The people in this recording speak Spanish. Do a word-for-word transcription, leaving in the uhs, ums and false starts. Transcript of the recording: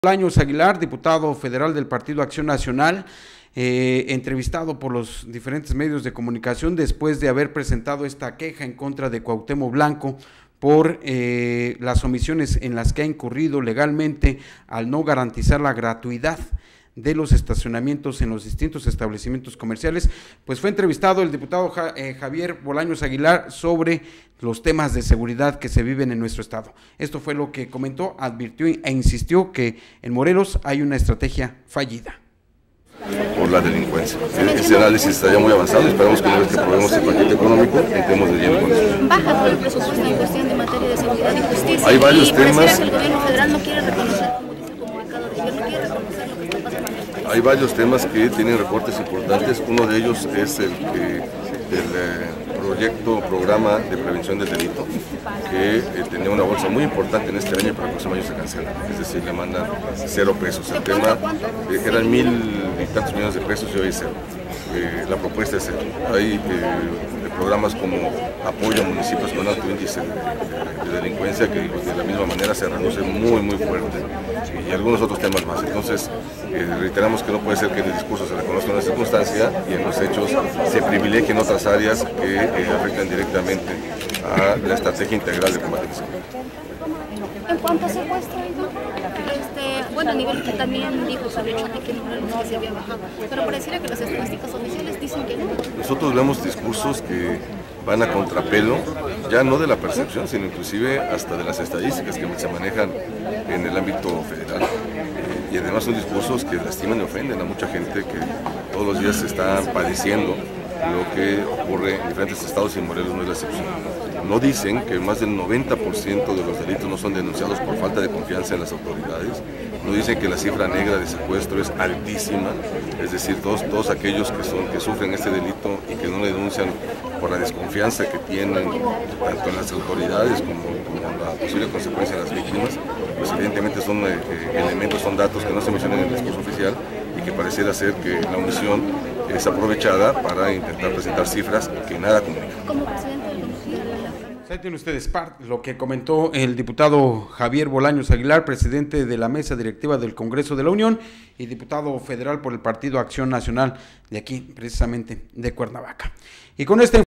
Bolaños Aguilar, diputado federal del Partido Acción Nacional, eh, entrevistado por los diferentes medios de comunicación después de haber presentado esta queja en contra de Cuauhtémoc Blanco por eh, las omisiones en las que ha incurrido legalmente al no garantizar la gratuidad de los estacionamientos en los distintos establecimientos comerciales. Pues fue entrevistado el diputado ja, eh, Javier Bolaños Aguilar sobre los temas de seguridad que se viven en nuestro estado. Esto fue lo que comentó, advirtió e insistió que en Morelos hay una estrategia fallida. Por la delincuencia. Ese análisis está ya muy avanzado y esperamos que una vez que probemos el paquete económico, entremos de lleno con eso. Baja por el presupuesto en cuestión de materia de seguridad y justicia. Hay varios y temas. Que el gobierno federal no quiere reconocer, como dice el comunicado de gobierno, no quiere reconocer lo que está pasando en el país. Hay varios temas que tienen recortes importantes. Uno de ellos es el que el eh, proyecto, programa de prevención del delito, que eh, tenía una bolsa muy importante en este año y para el próximo año se cancela. Es decir, le mandan cero pesos. El tema eh, eran mil y tantos millones de pesos y hoy es cero. Eh, la propuesta es cero. Hay eh, programas como apoyo a municipios con alto índice de, de, de delincuencia que pues, de la misma manera se reduce muy muy fuerte y algunos otros temas más. Entonces eh, reiteramos que no puede ser que en el discurso se reconozca una circunstancia y en los hechos se privilegien otras áreas que eh, afectan directamente a la estrategia integral de combate a la seguridad. En cuanto a secuestro, este, bueno, a nivel que también dijo sobre el choque que no se había bajado, pero pareciera que las estadísticas oficiales dicen que no. Nosotros vemos discursos que van a contrapelo, ya no de la percepción, sino inclusive hasta de las estadísticas que se manejan en el ámbito federal. Y además son discursos que lastiman y ofenden a mucha gente que todos los días está padeciendo lo que ocurre en diferentes estados y Morelos no es la excepción. No dicen que más del noventa por ciento de los delitos no son denunciados por falta de confianza en las autoridades. No dicen que la cifra negra de secuestro es altísima, es decir, todos, todos aquellos que, son, que sufren este delito y que no le denuncian por la desconfianza que tienen tanto en las autoridades como, como la posible consecuencia de las víctimas, pues evidentemente son eh, elementos, son datos que no se mencionan en el discurso oficial y que pareciera ser que la omisión es aprovechada para intentar presentar cifras que nada comunican. Como presidente del Ahí tienen ustedes parte, lo que comentó el diputado Javier Bolaños Aguilar, presidente de la mesa directiva del Congreso de la Unión y diputado federal por el Partido Acción Nacional de aquí, precisamente de Cuernavaca. Y con este